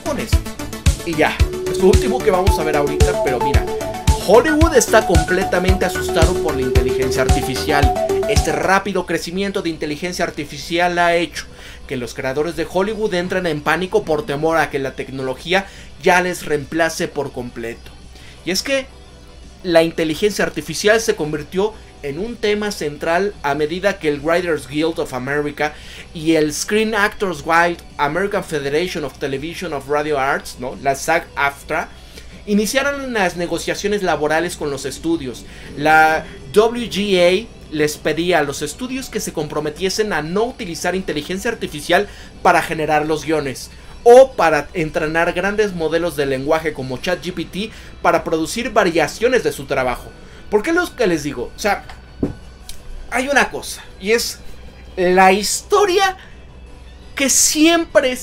con esto. Y ya, es lo último que vamos a ver ahorita, pero mira, Hollywood está completamente asustado por la inteligencia artificial. Este rápido crecimiento de inteligencia artificial ha hecho que los creadores de Hollywood entren en pánico por temor a que la tecnología ya les reemplace por completo. Y es que la inteligencia artificial se convirtió en un tema central a medida que el Writers Guild of America y el Screen Actors Guild, American Federation of Television of Radio Arts, ¿no?, la SAG-AFTRA, iniciaron las negociaciones laborales con los estudios. La WGA les pedía a los estudios que se comprometiesen a no utilizar inteligencia artificial para generar los guiones o para entrenar grandes modelos de lenguaje como ChatGPT para producir variaciones de su trabajo. ¿Por qué es lo que les digo? O sea, hay una cosa, y es la historia que siempre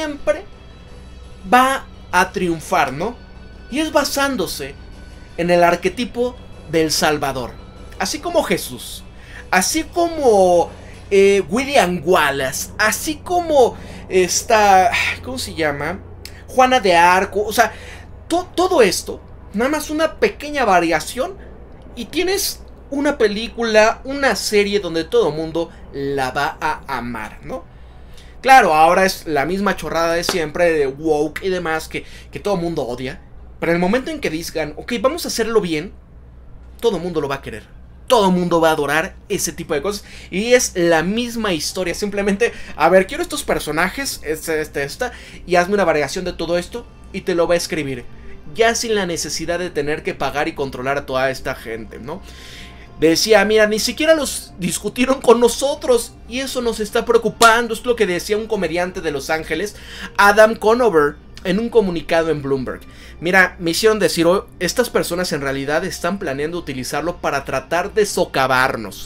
va a triunfar, ¿no? Y es basándose en el arquetipo del Salvador. Así como Jesús, así como William Wallace, así como ¿cómo se llama? Juana de Arco. O sea, todo esto, nada más una pequeña variación y tienes una película, una serie donde todo el mundo la va a amar, ¿no? Claro, ahora es la misma chorrada de siempre, de woke y demás, que todo el mundo odia. Pero en el momento en que digan, ok, vamos a hacerlo bien, todo el mundo lo va a querer. Todo el mundo va a adorar ese tipo de cosas. Y es la misma historia. Simplemente, a ver, quiero estos personajes, esta, y hazme una variación de todo esto y te lo va a escribir. Ya sin la necesidad de tener que pagar y controlar a toda esta gente, ¿no? Decía, mira, ni siquiera los discutieron con nosotros y eso nos está preocupando. Es lo que decía un comediante de Los Ángeles, Adam Conover, en un comunicado en Bloomberg. Mira, me hicieron decir, oh, estas personas en realidad están planeando utilizarlo para tratar de socavarnos.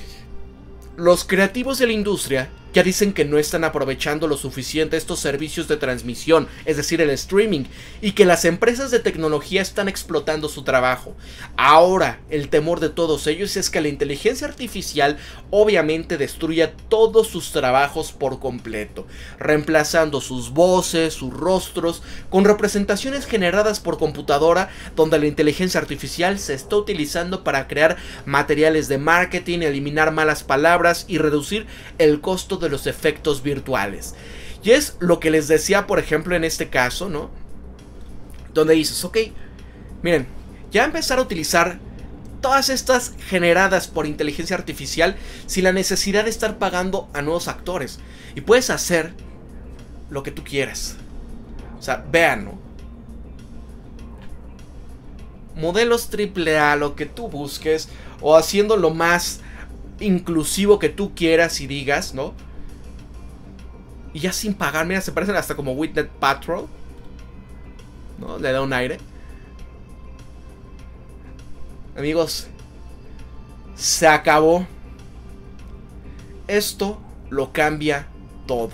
Los creativos de la industria ya dicen que no están aprovechando lo suficiente estos servicios de transmisión, es decir, el streaming, y que las empresas de tecnología están explotando su trabajo. Ahora, el temor de todos ellos es que la inteligencia artificial obviamente destruya todos sus trabajos por completo, reemplazando sus voces, sus rostros, con representaciones generadas por computadora, donde la inteligencia artificial se está utilizando para crear materiales de marketing, eliminar malas palabras y reducir el costo de los efectos virtuales. Y es lo que les decía, por ejemplo, en este caso, ¿no? Donde dices, ok, miren, ya empezar a utilizar todas estas generadas por inteligencia artificial sin la necesidad de estar pagando a nuevos actores. Y puedes hacer lo que tú quieras. O sea, vean, ¿no? Modelos AAA, lo que tú busques, o haciendo lo más inclusivo que tú quieras y digas, ¿no? Y ya sin pagar, mira, se parecen hasta como Gwyneth Paltrow, ¿no? Le da un aire. Amigos, se acabó. Esto lo cambia todo.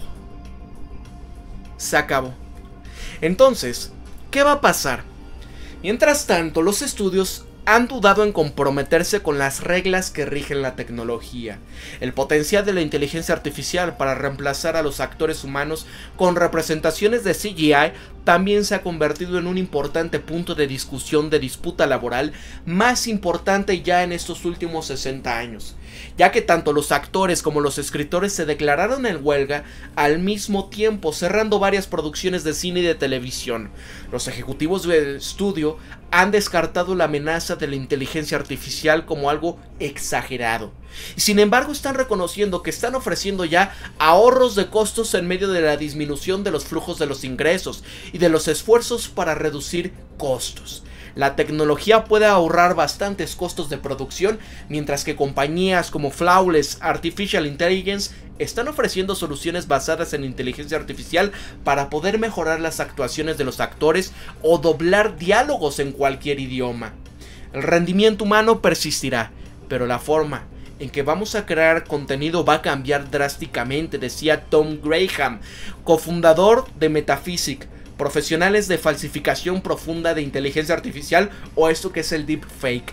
Se acabó. Entonces, ¿qué va a pasar? Mientras tanto, los estudios han dudado en comprometerse con las reglas que rigen la tecnología. El potencial de la inteligencia artificial para reemplazar a los actores humanos con representaciones de CGI también se ha convertido en un importante punto de discusión de disputa laboral, más importante ya en estos últimos 60 años, ya que tanto los actores como los escritores se declararon en huelga al mismo tiempo, cerrando varias producciones de cine y de televisión. Los ejecutivos del estudio han descartado la amenaza de la inteligencia artificial como algo exagerado. Y sin embargo están reconociendo que están ofreciendo ya ahorros de costos en medio de la disminución de los flujos de los ingresos y de los esfuerzos para reducir costos. La tecnología puede ahorrar bastantes costos de producción, mientras que compañías como Flawless Artificial Intelligence están ofreciendo soluciones basadas en inteligencia artificial para poder mejorar las actuaciones de los actores o doblar diálogos en cualquier idioma. El rendimiento humano persistirá, pero la forma en que vamos a crear contenido va a cambiar drásticamente, decía Tom Graham, cofundador de Metaphysic, profesionales de falsificación profunda de inteligencia artificial, o esto que es el deepfake.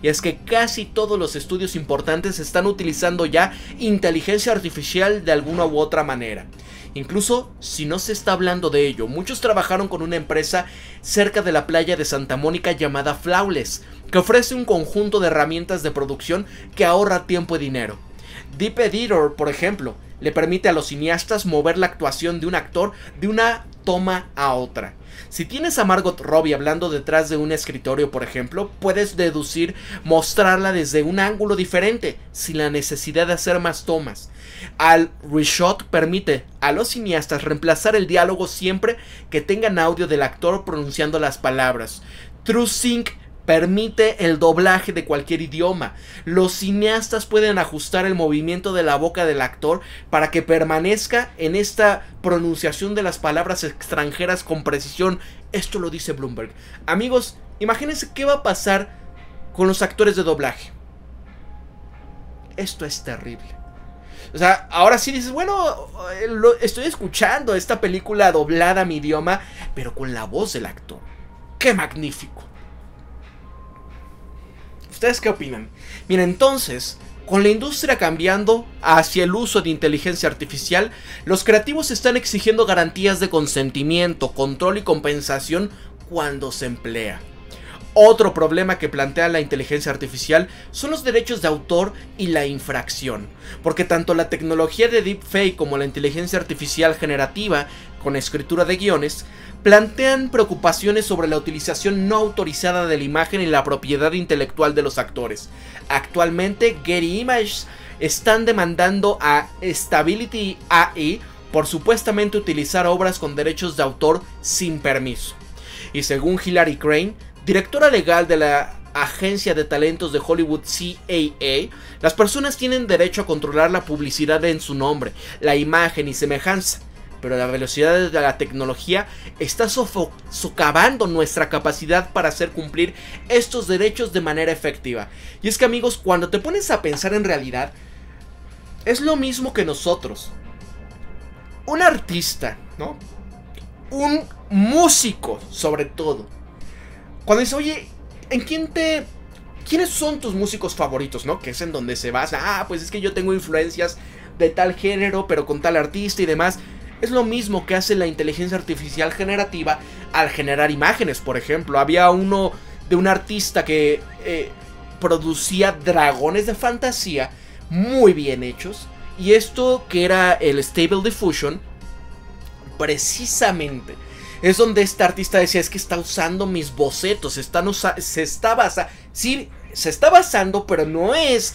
y es que casi todos los estudios importantes están utilizando ya inteligencia artificial de alguna u otra manera. Incluso si no se está hablando de ello, muchos trabajaron con una empresa cerca de la playa de Santa Mónica llamada Flawless, que ofrece un conjunto de herramientas de producción que ahorra tiempo y dinero. Deep Editor, por ejemplo, le permite a los cineastas mover la actuación de un actor de una toma a otra. Si tienes a Margot Robbie hablando detrás de un escritorio, por ejemplo, puedes mostrarla desde un ángulo diferente, sin la necesidad de hacer más tomas. Al Reshot permite a los cineastas reemplazar el diálogo siempre que tengan audio del actor pronunciando las palabras. TrueSync permite el doblaje de cualquier idioma. Los cineastas pueden ajustar el movimiento de la boca del actor para que permanezca en esta pronunciación de las palabras extranjeras con precisión. Esto lo dice Bloomberg. Amigos, imagínense qué va a pasar con los actores de doblaje. Esto es terrible. O sea, ahora sí dices, bueno, estoy escuchando esta película doblada a mi idioma, pero con la voz del actor. ¡Qué magnífico! ¿Ustedes qué opinan? Mira, entonces, con la industria cambiando hacia el uso de inteligencia artificial, los creativos están exigiendo garantías de consentimiento, control y compensación cuando se emplea. Otro problema que plantea la inteligencia artificial son los derechos de autor y la infracción, porque tanto la tecnología de deepfake como la inteligencia artificial generativa con escritura de guiones plantean preocupaciones sobre la utilización no autorizada de la imagen y la propiedad intelectual de los actores. Actualmente, Getty Images están demandando a Stability AI por supuestamente utilizar obras con derechos de autor sin permiso. Y según Hilary Crane, directora legal de la agencia de talentos de Hollywood CAA, las personas tienen derecho a controlar la publicidad en su nombre, la imagen y semejanza, pero la velocidad de la tecnología está socavando nuestra capacidad para hacer cumplir estos derechos de manera efectiva. Y es que, amigos, cuando te pones a pensar en realidad, es lo mismo que nosotros. Un artista, ¿no? Un músico, sobre todo. Cuando dice, oye, ¿quiénes son tus músicos favoritos, no? Que es en donde se basa. Ah, pues es que yo tengo influencias de tal género, pero con tal artista y demás. Es lo mismo que hace la inteligencia artificial generativa al generar imágenes, por ejemplo. Había uno de un artista que producía dragones de fantasía muy bien hechos. Y esto que era el Stable Diffusion, precisamente es donde este artista decía, es que está usando mis bocetos, se está basando, pero no es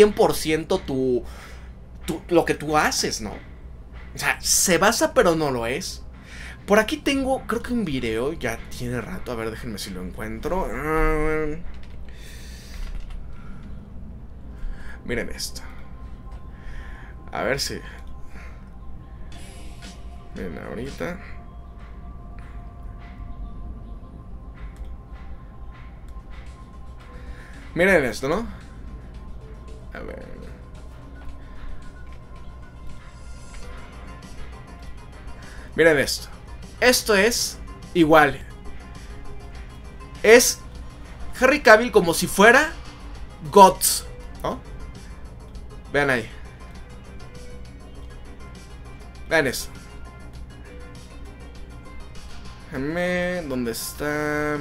100% lo que tú haces, ¿no? O sea, se basa, pero no lo es. Por aquí tengo, creo que un video, ya tiene rato, a ver, déjenme si lo encuentro. Miren esto. A ver si... Miren ahorita... Miren esto, ¿no? A ver. Miren esto. Esto es igual. Es Henry Cavill como si fuera Guts, ¿no? Vean ahí. Vean eso. Déjenme. ¿Dónde está?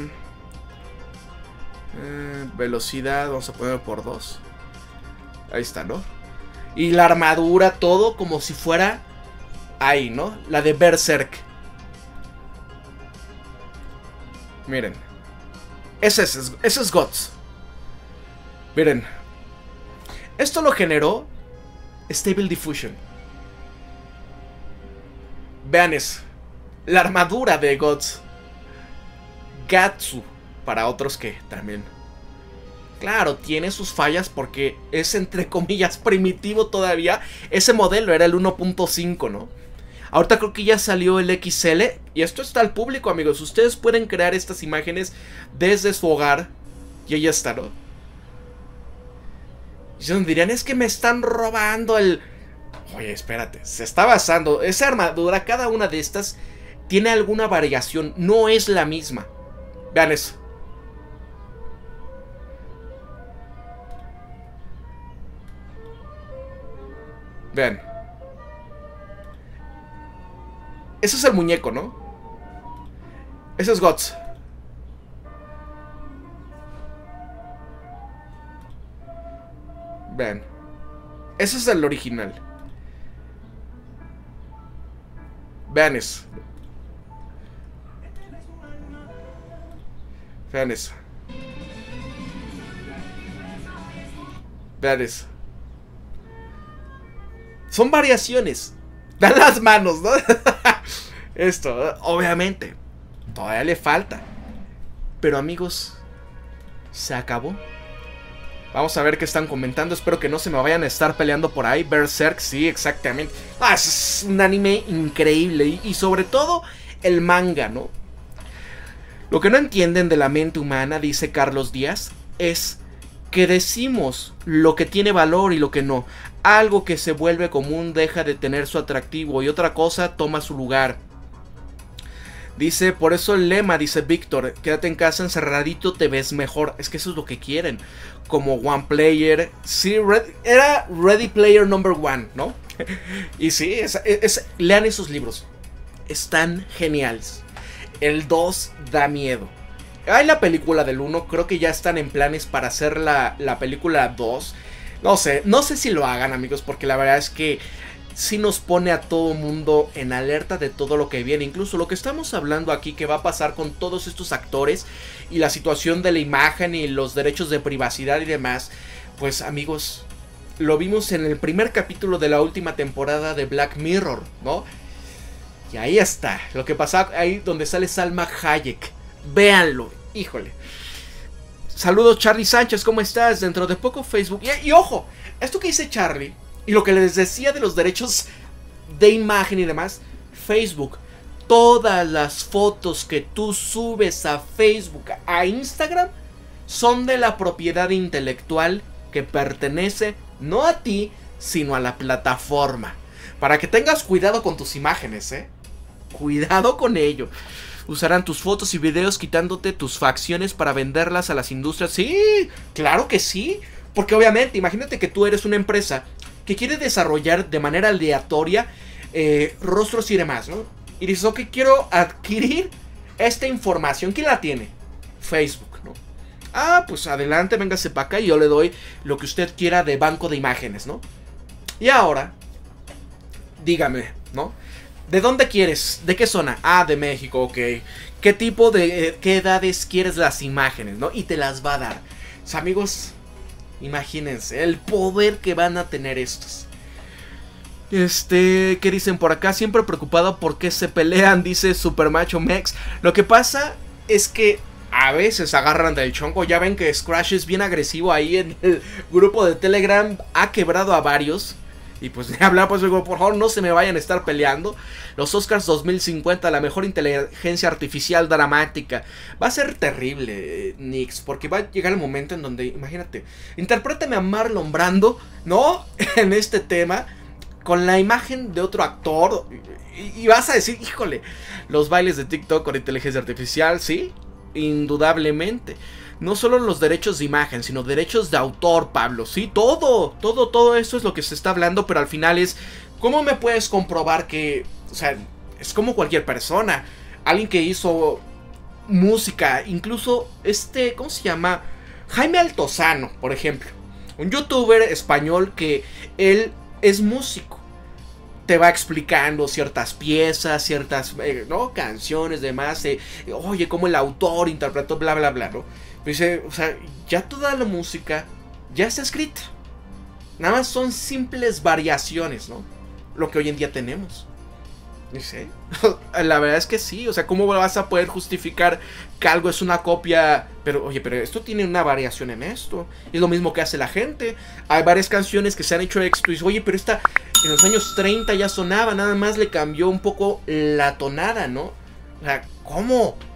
Velocidad, vamos a ponerlo por 2. Ahí está, ¿no? Y la armadura, todo como si fuera ahí, ¿no? La de Berserk. Miren. Ese es Guts. Miren. Esto lo generó Stable Diffusion. Vean eso. La armadura de Guts. Gatsu. Para otros que también, claro, tiene sus fallas porque es entre comillas primitivo todavía. Ese modelo era el 1.5, ¿no? Ahorita creo que ya salió el XL. Y esto está al público, amigos. Ustedes pueden crear estas imágenes desde su hogar. Y ahí está, ¿no? Y se dirían, es que me están robando el... Oye, espérate, se está basando. Esa armadura, cada una de estas tiene alguna variación, no es la misma. Vean eso. Vean. Ese es el muñeco, ¿no? Ese es Guts. Vean. Ese es el original. Vean eso. Vean eso. Vean eso. Son variaciones. Dan las manos, ¿no? Esto, obviamente, todavía le falta. Pero amigos, se acabó. Vamos a ver qué están comentando. Espero que no se me vayan a estar peleando por ahí. Berserk, sí, exactamente. Es un anime increíble. Y sobre todo el manga, ¿no? Lo que no entienden de la mente humana, dice Carlos Díaz, es que decimos lo que tiene valor y lo que no. Algo que se vuelve común deja de tener su atractivo y otra cosa toma su lugar. Dice, por eso el lema, dice Víctor, quédate en casa encerradito, te ves mejor. Es que eso es lo que quieren. Como One Player. Sí, era Ready Player Number One, ¿no? Y sí, lean esos libros. Están geniales. El 2 da miedo. Hay la película del 1, creo que ya están en planes para hacer la película 2. No sé si lo hagan, amigos, porque la verdad es que sí nos pone a todo mundo en alerta de todo lo que viene. Incluso lo que estamos hablando aquí, que va a pasar con todos estos actores y la situación de la imagen y los derechos de privacidad y demás. Pues amigos, lo vimos en el primer capítulo de la última temporada de Black Mirror, ¿no? Y ahí está, lo que pasa ahí donde sale Salma Hayek. Véanlo, híjole. Saludos Charlie Sánchez, ¿cómo estás? Dentro de poco Facebook. Y ojo, esto que dice Charlie y lo que les decía de los derechos de imagen y demás, Facebook, todas las fotos que tú subes a Facebook, a Instagram, son de la propiedad intelectual que pertenece no a ti, sino a la plataforma. Para que tengas cuidado con tus imágenes, cuidado con ello. Usarán tus fotos y videos quitándote tus facciones para venderlas a las industrias. Sí, claro que sí. Porque obviamente, imagínate que tú eres una empresa que quiere desarrollar de manera aleatoria rostros y demás, ¿no? Y dices, ok, quiero adquirir esta información. ¿Quién la tiene? Facebook, ¿no? Ah, pues adelante, véngase para acá y yo le doy lo que usted quiera de banco de imágenes, ¿no? Y ahora, dígame, ¿no? ¿De dónde quieres? ¿De qué zona? Ah, de México, ok. ¿Qué tipo de... qué edades quieres las imágenes, no? Y te las va a dar. O sea, amigos, imagínense el poder que van a tener estos. ¿Qué dicen por acá? Siempre preocupado por qué se pelean, dice Super Macho Mex. Lo que pasa es que a veces agarran del chonco. Ya ven que Scratch es bien agresivo ahí en el grupo de Telegram. Ha quebrado a varios. Y pues de hablar, pues digo, por favor no se me vayan a estar peleando. Los Oscars 2050, la mejor inteligencia artificial dramática. Va a ser terrible, Nix, porque va a llegar el momento en donde, imagínate, interprétame a Marlon Brando, ¿no? En este tema, con la imagen de otro actor. Y vas a decir, híjole, los bailes de TikTok con inteligencia artificial, sí, indudablemente. No solo los derechos de imagen, sino derechos de autor, Pablo. Sí, todo eso es lo que se está hablando, pero al final es, ¿cómo me puedes comprobar que, o sea, es como cualquier persona, alguien que hizo música, incluso ¿cómo se llama? Jaime Altozano, por ejemplo, un youtuber español que él es músico. Te va explicando ciertas piezas, ciertas, ¿no? Canciones, demás. Oye, cómo el autor interpretó, bla, bla, bla, ¿no? Dice, o sea, ya toda la música ya está escrita. Nada más son simples variaciones, ¿no? Lo que hoy en día tenemos. Dice, la verdad es que sí. O sea, ¿cómo vas a poder justificar que algo es una copia? Pero, oye, pero esto tiene una variación en esto. Es lo mismo que hace la gente. Hay varias canciones que se han hecho éxito. Y dice, oye, pero esta en los años 30 ya sonaba. Nada más le cambió un poco la tonada, ¿no? O sea, ¿cómo?